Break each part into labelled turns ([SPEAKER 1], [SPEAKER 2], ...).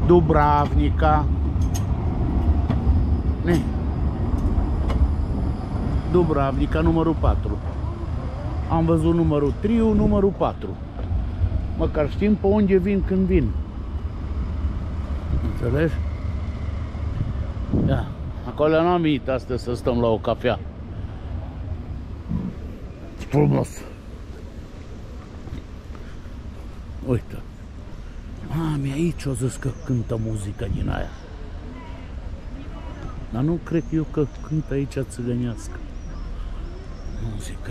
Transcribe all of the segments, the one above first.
[SPEAKER 1] Dubravnica. Dubravnica, numărul 4. Am văzut numărul 3, numărul 4. Măcar știm pe unde vin când vin. Înțelegi? Ia. Acolo n-am venit astăzi să stăm la o cafea. Frumos. Uite. Mami, aici o zis că cântă muzică din aia. Dar nu cred eu că cântă aici țigănească muzică.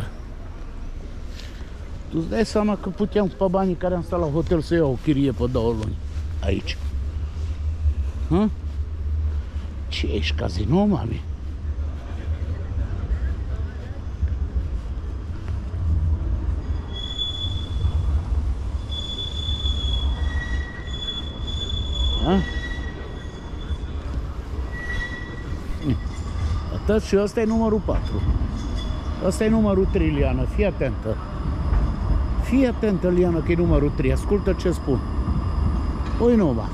[SPEAKER 1] Tu îți dai seama că puteam pe banii care am stat la hotel să iau o chirie pe 2 luni aici. Hă? Ce ești, casino, mami? Ha? Atât, și ăsta e numărul 4. Ăsta e numărul 3, Liana, fii atentă. Fii atentă, Liana, că e numărul 3. Ascultă ce spun. Ui, numai.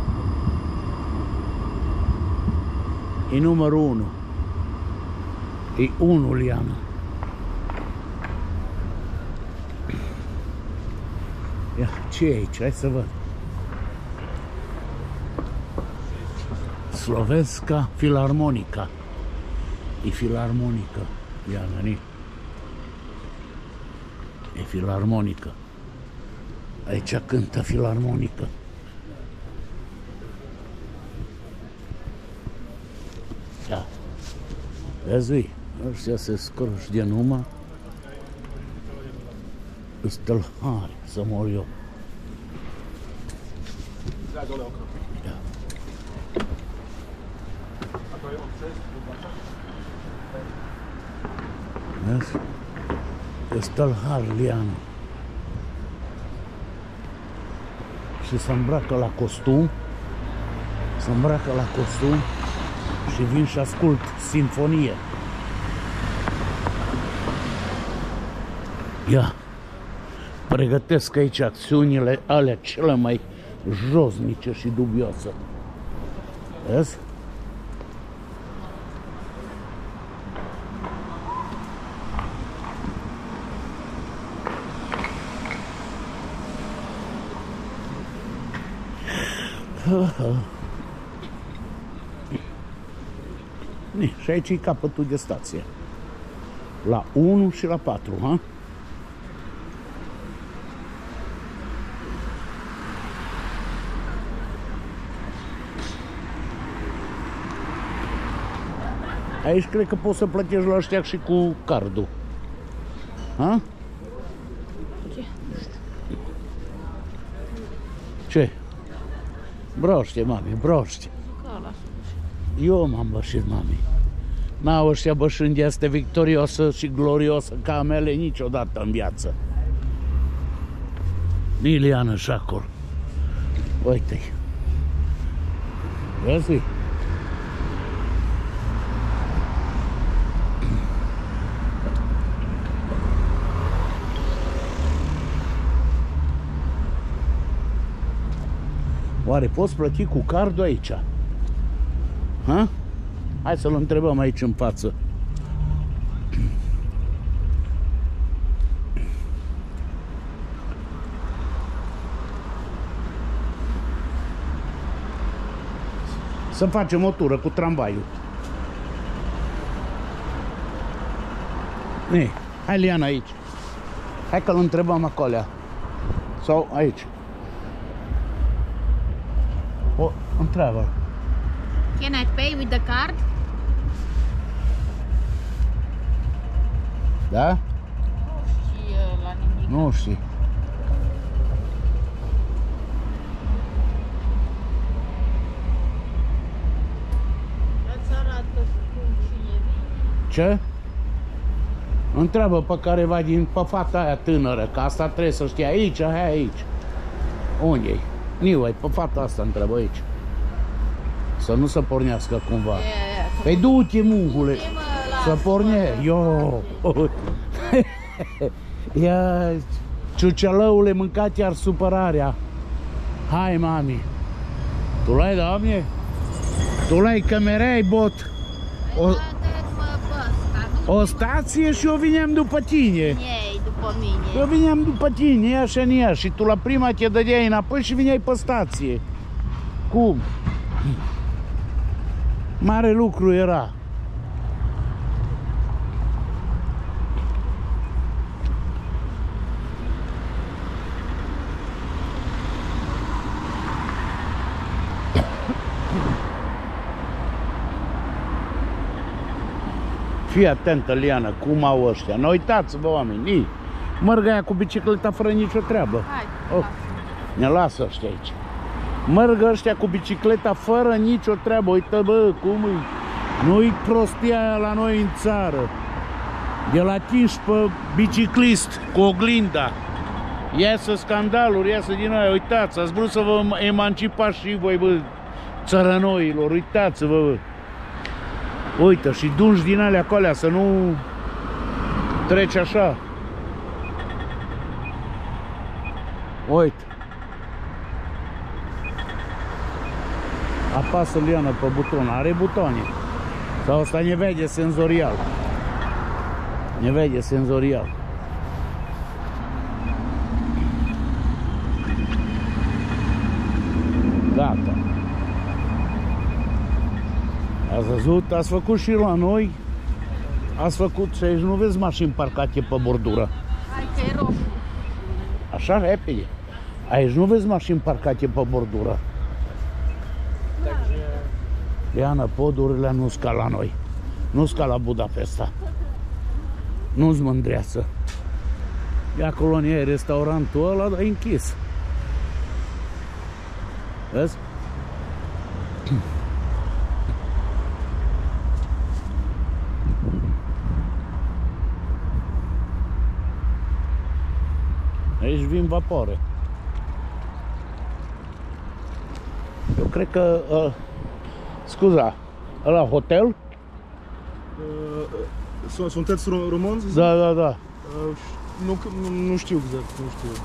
[SPEAKER 1] E numărul 1. E 1, Liana. Ia, ce e aici? Hai să văd. Slovenska Filarmonica. E filarmonică. Ia, veni. E filarmonică. Aici cântă filarmonică. Ia. Vezi? Ăștia se scroși de numă. Stălhari să mor eu. Ia. Vezi? Stălhar, Liana. Și se îmbracă la costum. Se îmbracă la costum și vin și ascult sinfonie. Ia. Pregătesc aici acțiunile alea cele mai josnice și dubioase. Vezi? Și aici e capătul de stație. La 1 și la 4, ha? Aici cred că poți să plătești la ăștia și cu cardul. Ha?
[SPEAKER 2] Ce?
[SPEAKER 1] Ce? Broște, mami, broște. Eu m-am bășit, mami. N-au ăștia bășând este victoriosă și glorioasă ca a mele niciodată în viață. Liliana Șacur. Uite-i. Vezi? Oare poți plăti cu cardul aici? Ha? Hai să-l întrebăm aici în față. Să facem o tură cu tramvaiul. Hai, Liana, aici. Hai că-l întrebăm acolo. Sau aici. O întreabă.
[SPEAKER 2] Can I pay with the card?
[SPEAKER 1] Da?
[SPEAKER 2] Și la nimic.
[SPEAKER 1] Nu știu.
[SPEAKER 2] Îți arată cum și e.
[SPEAKER 1] Ce? Întreabă pe careva pe fata aia tânără, că asta trebuie să știe aici, aici. Unde-i? Niuai, pe fata asta întreabă aici. Să nu se pornească cumva. Păi du-te, muhule, să porne. Yo! Ia, ciucelăule, mâncat iar supărarea. Hai, mami. Tu l-ai, doamne? Tu l-ai că mereai bot. O stație și eu vineam după tine.
[SPEAKER 2] Ei, după mine.
[SPEAKER 1] Eu vineam după tine, ia și în ea. Și tu la prima te dădeai înapoi și vineai pe stație. Cum? Mare lucru era. Fii atentă, Liana, cum au ăștia. Nu uitați-vă, oameni. Mărg aia cu bicicleta fără nicio treabă.
[SPEAKER 2] Hai,
[SPEAKER 1] Oh, ne lasă ăștia aici. Mărg ăștia cu bicicleta fără nicio treabă. Uite, bă, cum e. Nu-i prostia aia la noi în țară. De la atinși pe biciclist cu oglinda. Iasă scandaluri, iasă din aia. Uitați, ați vrut să vă emancipați și voi, bă, țărănoilor. Uitați-vă, bă. Uite, și dungi din alea cu alea, să nu treci așa. Uite. Apasă Liana pe buton, are butoane. Sau asta ne vede senzorial. Ne vede senzorial. Gata. Ați văzut? Ați făcut și la noi. Ați făcut și aici nu vezi mașini parcate pe bordură.
[SPEAKER 2] hai că e roșu.
[SPEAKER 1] Așa, repede. Aici nu vezi mașini parcate pe bordură. Liana, podurile nu ca la noi. Nu ca la Budapesta. Nu-ți mândreață. De acolo în e restaurantul ăla, dar e închis. Vezi? Aici vin vapoare. Eu cred că... scuza, ăla hotel?
[SPEAKER 3] Sunteți români?
[SPEAKER 1] Da, da, da.
[SPEAKER 3] Nu știu exact, nu știu.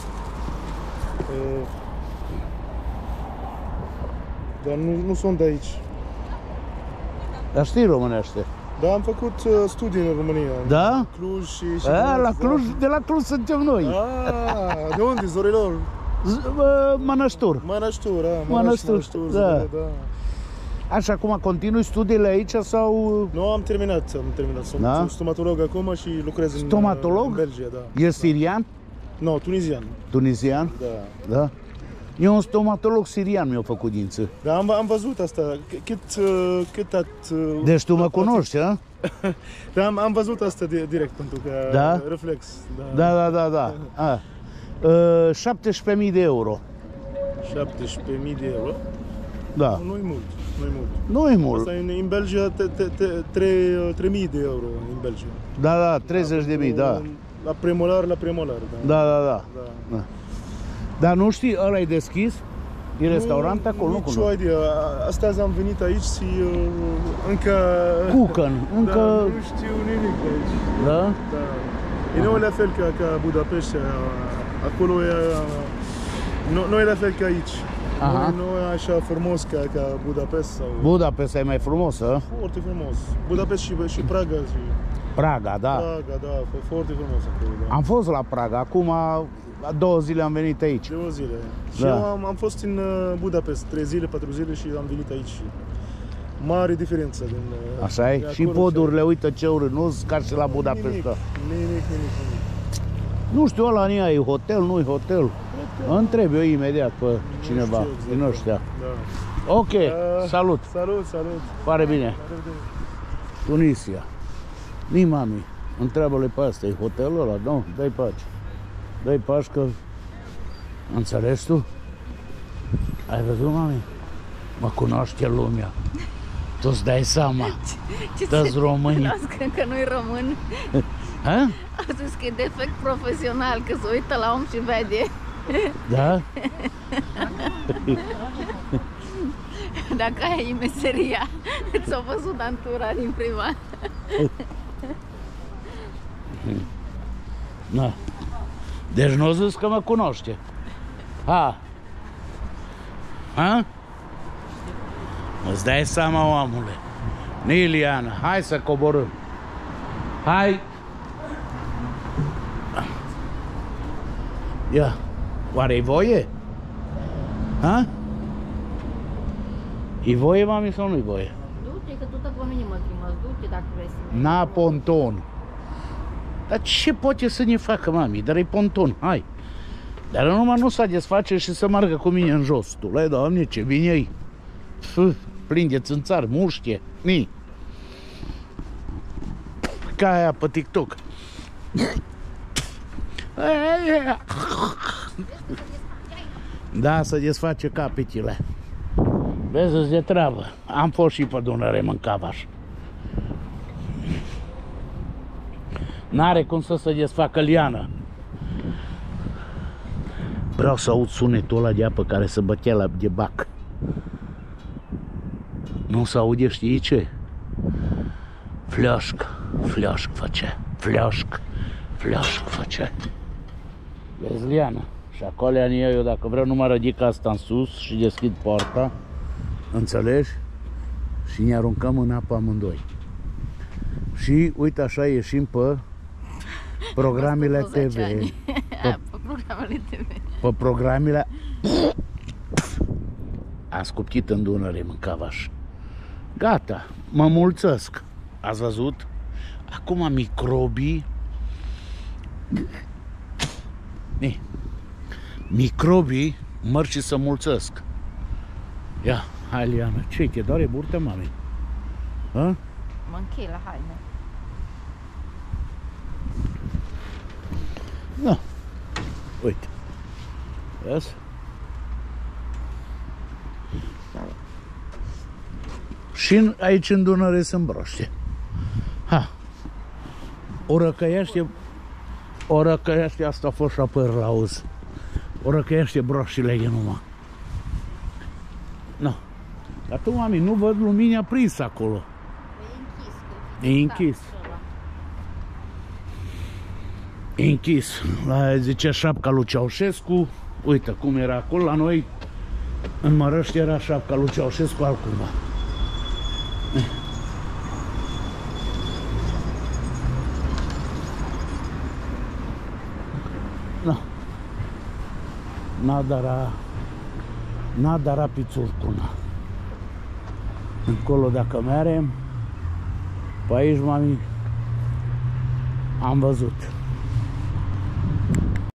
[SPEAKER 3] Dar nu sunt de aici.
[SPEAKER 1] Dar știi românește?
[SPEAKER 3] Da, am făcut studii în România.
[SPEAKER 1] Da?
[SPEAKER 3] Cluj și
[SPEAKER 1] La Cluj, de la Cluj suntem noi.
[SPEAKER 3] De unde? Zorilor?
[SPEAKER 1] Mănăștur.
[SPEAKER 3] Mănăștur,
[SPEAKER 1] Mănăștur, da.
[SPEAKER 3] Da.
[SPEAKER 1] Așa, acum continui studiile aici sau...
[SPEAKER 3] Nu, am terminat. Sunt stomatolog acum și lucrez
[SPEAKER 1] Stomatolog?
[SPEAKER 3] în Belgia, da.
[SPEAKER 1] E sirian?
[SPEAKER 3] Nu, tunizian.
[SPEAKER 1] Tunizian?
[SPEAKER 3] Da.
[SPEAKER 1] Da. Eu un stomatolog sirian mi-a făcut dință.
[SPEAKER 3] Da, am văzut asta. Cât
[SPEAKER 1] Deci tu mă cunoști, a?
[SPEAKER 3] Da, am văzut asta direct, pentru că
[SPEAKER 1] Da?
[SPEAKER 3] reflex.
[SPEAKER 1] Da. 17.000 de euro.
[SPEAKER 3] 17.000 de euro?
[SPEAKER 1] Da.
[SPEAKER 3] Nu-i mult.
[SPEAKER 1] Nu e mult.
[SPEAKER 3] Asta în Belgia 3.000 de euro în Belgia.
[SPEAKER 1] Da, 30.000, da.
[SPEAKER 3] La premolar, da.
[SPEAKER 1] Da. Dar nu știi, ăla e deschis? E restaurant acolo? Nu
[SPEAKER 3] Nicio
[SPEAKER 1] cunosc.
[SPEAKER 3] idee. Astăzi am venit aici și încă...
[SPEAKER 1] Cucan, încă...
[SPEAKER 3] Da, nu știu nimic aici.
[SPEAKER 1] Da?
[SPEAKER 3] Da. E nu e la fel ca Budapesta. Acolo e... Nu e la fel ca aici.
[SPEAKER 1] Aha.
[SPEAKER 3] Nu e așa frumos ca Budapest sau...
[SPEAKER 1] Budapesta e mai frumosă?
[SPEAKER 3] Foarte frumos. Budapest și Praga.
[SPEAKER 1] Praga, da.
[SPEAKER 3] Praga, da, foarte frumos acolo. Da.
[SPEAKER 1] Am fost la Praga, acum 2 zile am venit aici.
[SPEAKER 3] 2 zile.
[SPEAKER 1] Da.
[SPEAKER 3] Și eu am fost în Budapest 3 zile, 4 zile și am venit aici. Mare diferență din...
[SPEAKER 1] Așa e? Și podurile, uite ce urât, nu-s ca și la Budapesta.
[SPEAKER 3] Nimic.
[SPEAKER 1] Nu știu, ăla în ea e hotel, nu-i hotel. Întreb eu imediat pe cineva
[SPEAKER 3] exact.
[SPEAKER 1] din ăștia.
[SPEAKER 3] Da.
[SPEAKER 1] Ok, salut.
[SPEAKER 3] Salut.
[SPEAKER 1] Pare bine. Tunisia. Ni mami, întreabă-le pe asta, e hotelul ăla? Nu, dai paci că... Înțelegi tu? Ai văzut, mami? Mă cunoaște lumea. Tu-ți dai seama. Toți românii.
[SPEAKER 2] Că nu-i român.
[SPEAKER 1] Ha?
[SPEAKER 2] A zis că e defect profesional, că se uită la om și vede.
[SPEAKER 1] Da?
[SPEAKER 2] Dacă aia e meseria, ți-o văzut antura din prima.
[SPEAKER 1] Na. Deci nu zis că mă cunoaște. Ha? Îți dai seama, omule. Niliana, hai să coborâm. Hai. Ia, oare-i voie? Ha? E voie, mami, sau nu-i voie?
[SPEAKER 2] Du-te, că tu tot pe mine mă trimas. Du-te dacă vrei să mergi.
[SPEAKER 1] Na ponton. Dar ce poate să ne facă, mami? Dar e ponton, hai. Dar numai nu s-a desface și să meargă cu mine în jos. Tu, lai, Doamne, ce bine e. Plin de țânțari, muștie, ni. Ca aia pe TikTok. Da, să desface capetile. Vezi, de treabă. Am fost și pe Dunăre, mâncava așa. N-are cum să se desfacă liană. Vreau să aud sunetul ăla de apă care se bătea la de bac. Nu se aude, știi ce? Fleașc, fleașc face, fleașc, fleașc face. Vezi, liană? Și acolo eu, dacă vreau, nu mă ridic asta în sus și deschid poarta. Înțelegi? Și ne aruncăm în apă amândoi. Și uite așa ieșim pe programele TV.
[SPEAKER 2] Pe programele TV.
[SPEAKER 1] Pe programele... Am scuptit în Dunăre, mâncava așa. Gata, mă mulțesc. Ați văzut? Acum microbii... Microbii mărg și să mulțesc. Ia, hai, Liana. Ce, te doare burtă, mami? Ha?
[SPEAKER 2] Mă închei la haine.
[SPEAKER 1] Da. Uite. Vezi? Și aici în Dunăre sunt broște. Ha. O răcăiește asta a fost și apăr la auz. O răcăiește broșile de numai. Nu. Dar tu, mami, nu văd lumini aprins acolo.
[SPEAKER 2] E închis.
[SPEAKER 1] E închis. La zicea șapca lui Ceaușescu. Uite cum era acolo. La noi, în Mărăști, era șapca lui Ceaușescu altcumva. No. N-a pițurcuna. Încolo dacă merem, pe aici, mami, am văzut.